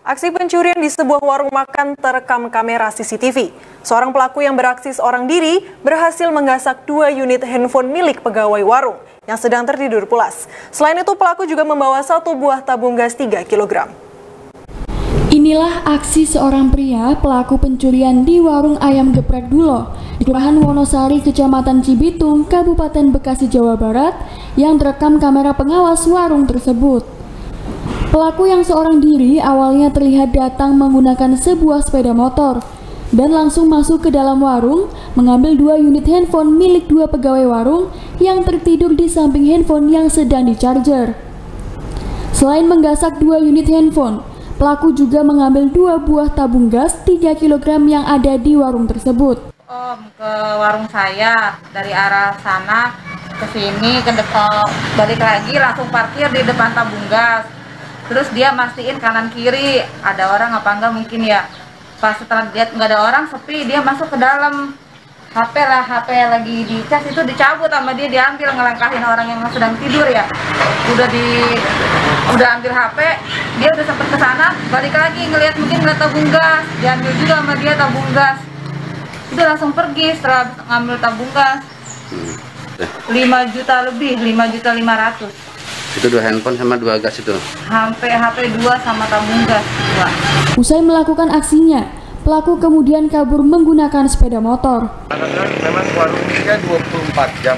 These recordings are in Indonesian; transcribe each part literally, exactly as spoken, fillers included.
Aksi pencurian di sebuah warung makan terekam kamera C C T V. Seorang pelaku yang beraksi seorang diri berhasil menggasak dua unit handphone milik pegawai warung yang sedang tertidur pulas. Selain itu, pelaku juga membawa satu buah tabung gas tiga kilogram. Inilah aksi seorang pria pelaku pencurian di warung ayam geprek Dulo di Kelurahan Wonosari, Kecamatan Cibitung, Kabupaten Bekasi, Jawa Barat yang terekam kamera pengawas warung tersebut. Pelaku yang seorang diri awalnya terlihat datang menggunakan sebuah sepeda motor dan langsung masuk ke dalam warung mengambil dua unit handphone milik dua pegawai warung yang tertidur di samping handphone yang sedang di-charger. Selain menggasak dua unit handphone, pelaku juga mengambil dua buah tabung gas tiga kilogram yang ada di warung tersebut. Om ke warung saya dari arah sana ke sini, ke depan, balik lagi langsung parkir di depan tabung gas. Terus dia mastiin kanan kiri ada orang apa enggak mungkin ya. Pas setelah lihat nggak ada orang, sepi, dia masuk ke dalam. H P lah, H P lagi dicas itu dicabut sama dia, diambil, ngelangkahin orang yang sedang tidur ya. Udah di udah ambil H P, dia udah sempet ke sana, balik lagi ngelihat mungkin ngeliat tabung gas, diambil juga sama dia tabung gas. Udah langsung pergi setelah ngambil tabung gas. lima juta lebih, lima juta lima ratus. Itu dua handphone sama dua gas itu? H P H P dua sama tabung gas dua. Usai melakukan aksinya, pelaku kemudian kabur menggunakan sepeda motor. Karena memang warungnya dua puluh empat jam.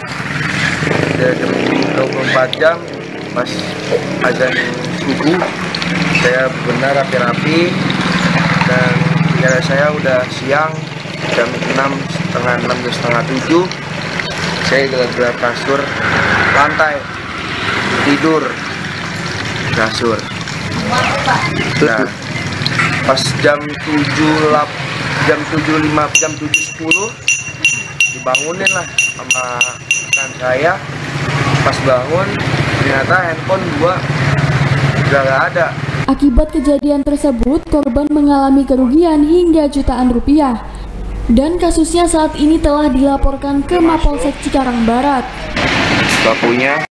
dua puluh empat jam pas azan subuh saya benar rapi-rapi dan ya saya udah siang jam enam setengah enam setengah tujuh saya gelap-gelap kasur lantai tidur kasur. Nah, pas jam tujuh jam tujuh lima jam tujuh sepuluh dibangunin lah sama rekan saya. Pas bangun ternyata handphone gua udah gak ada. Akibat kejadian tersebut, korban mengalami kerugian hingga jutaan rupiah. Dan kasusnya saat ini telah dilaporkan ke Mapolsek Cikarang Barat. Bakunya